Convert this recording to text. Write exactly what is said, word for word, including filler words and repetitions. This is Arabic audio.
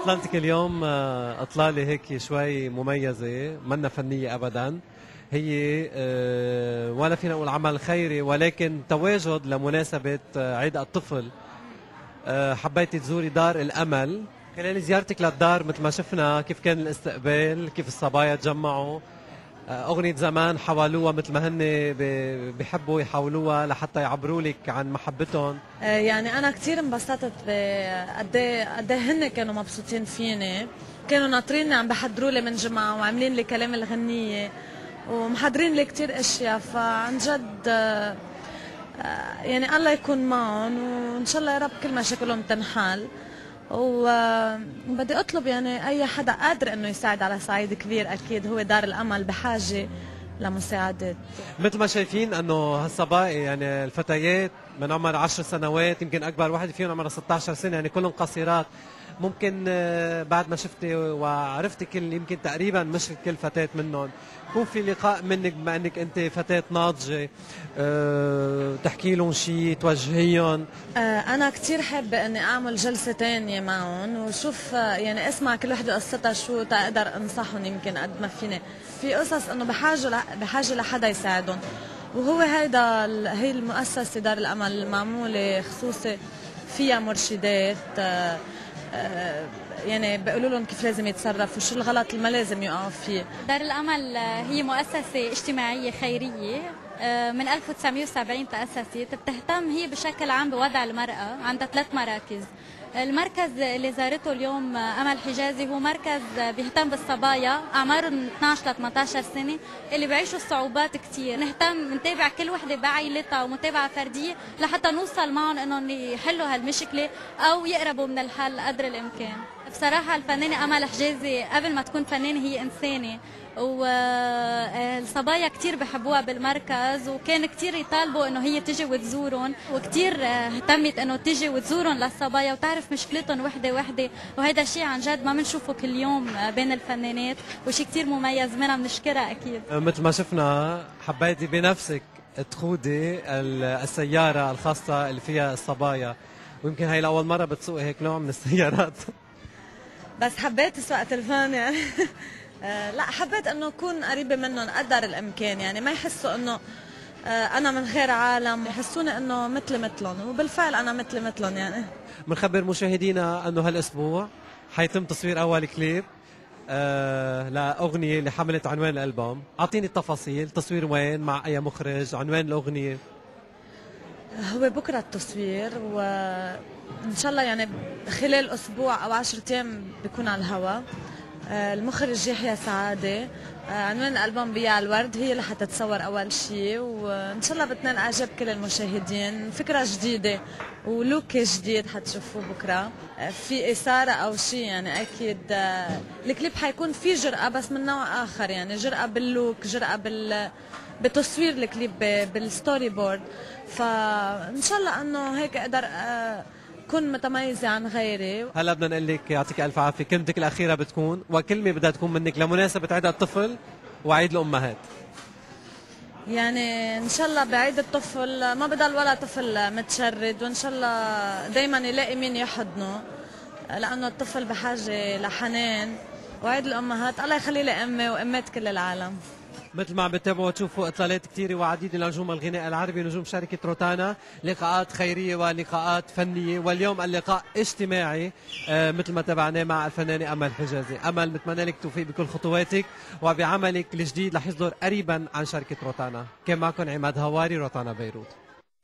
اطلالتك اليوم آه، اطلاله هيك شوي مميزه، منا فنيه ابدا. هي آه، ولا فينا نقول عمل خيري، ولكن تواجد لمناسبه آه، عيد الطفل. آه، حبيتي تزوري دار الامل. خلال زيارتك للدار مثل ما شفنا كيف كان الاستقبال، كيف الصبايا تجمعوا، آه، أغنية زمان حولوها مثل ما هن ب- بيحبوا يحولوها لحتى يعبروا لك عن محبتهم. آه، يعني أنا كتير انبسطت بقد ايه قد ايه هن كانوا مبسوطين فيني، كانوا ناطريني عم بحضروا لي من جمعة وعاملين لي كلام الغنية ومحضرين لي كتير اشياء، فعن جد آه، آه، يعني الله يكون معهم وان شاء الله يا رب كل مشاكلهم تنحل. وبدي اطلب يعني اي حدا قادر انه يساعد على صعيد كبير، اكيد هو دار الامل بحاجه لمساعدة. مثل ما شايفين انه هالصبايا يعني الفتيات من عمر عشر سنوات، يمكن اكبر واحده فيهم عمرها ستة عشر سنه، يعني كلهم قصيرات. ممكن آه، بعد ما شفتي وعرفتي كل يمكن تقريبا مش كل فتاة منهم، يكون في لقاء منك بما انك انت فتاة ناضجة، أه تحكي لهم شيء، توجهيهم. آه، أنا كتير حابة إني أعمل جلسة تانية معهم وشوف آه، يعني أسمع كل وحدة قصتها شو تقدر أنصحهم يمكن قد ما فيني. في قصص إنه بحاجة ل- بحاجة لحدا يساعدهم، وهو هيدا ال- هي المؤسسة دار الأمل المعمولة خصوصي فيها مرشدات، آه، آه، يعني بيقولوا لهم كيف لازم يتصرفوا، شو الغلط اللي ما لازم يقعوا فيه. دار الأمل هي مؤسسة اجتماعية خيرية من ألف وتسعمئة وسبعين تأسست. بتهتم هي بشكل عام بوضع المرأة، عندها ثلاث مراكز. المركز اللي زارته اليوم أمل حجازي هو مركز بيهتم بالصبايا أعمارهم اثنعش ل ثمانية عشر سنة اللي بيعيشوا الصعوبات كتير. نهتم نتابع كل وحدة بعائلتها ومتابعة فردية لحتى نوصل معهم انهم يحلوا هالمشكلة أو يقربوا من الحل قدر الإمكان. بصراحة الفنانة أمل حجازي قبل ما تكون فنانة هي إنسانة، والصبايا كتير بحبوها بالمركز، وكان كتير يطالبوا انه هي تجي وتزورهم، وكتير اهتمت انه تجي وتزورهم للصبايا وتعرف مشكلتهم وحده وحده. وهذا شيء عن جد ما بنشوفه كل يوم بين الفنانات، وشيء كتير مميز منها، بنشكرها اكيد. مثل ما شفنا حبيتي بنفسك تقودي ال- السيارة الخاصة اللي فيها الصبايا، ويمكن هي لأول مرة بتسوقي هيك نوع من السيارات. بس حبيت اسوق تلفون يعني آه، لا، حبيت انه اكون قريبه منهم قدر الامكان، يعني ما يحسوا انه آه، انا من غير عالم، يحسوني انه مثل مثلهم، وبالفعل انا مثل مثلهم يعني. بنخبر مشاهدينا انه هالاسبوع حيتم تصوير اول كليب آه لاغنيه اللي حملت عنوان الالبوم. اعطيني التفاصيل، تصوير وين، مع اي مخرج، عنوان الاغنيه؟ هو بكره التصوير، وان شاء الله يعني خلال اسبوع او عشرة ايام بيكون على الهواء. آه، المخرج يحيى سعاده. آه، عنوان الالبوم بيع الورد، هي اللي حتتصور اول شيء، وان شاء الله بتنال اعجاب كل المشاهدين. فكره جديده ولوك جديد حتشوفوه بكره. آه، في اثاره او شيء يعني اكيد. آه، الكليب حيكون فيه جرأة بس من نوع اخر، يعني جرأة باللوك، جرأة بال بتصوير الكليب ب- بالستوري بورد. فان شاء الله انه هيك اقدر آه، كون متميزه عن غيري. هلا بدنا نقول لك يعطيك الف عافيه، كلمتك الاخيره بتكون، وكلمه بدها تكون منك لمناسبه عيد الطفل وعيد الامهات. يعني ان شاء الله بعيد الطفل ما بضل ولا طفل متشرد، وان شاء الله دايما يلاقي مين يحضنه، لانه الطفل بحاجه لحنان. وعيد الامهات الله يخلي لي امي وامات كل العالم. مثل ما عم بتتابعوا تشوفوا اطلالات كثيره وعديده لنجوم الغناء العربي، نجوم شركه روتانا، لقاءات خيريه ولقاءات فنيه، واليوم اللقاء اجتماعي آه مثل ما تابعناه مع الفنانه امل حجازي. امل بتمنى لك التوفيق بكل خطواتك وبعملك الجديد رح يصدر قريبا عن شركه روتانا. كان معكم عماد هواري، روتانا بيروت.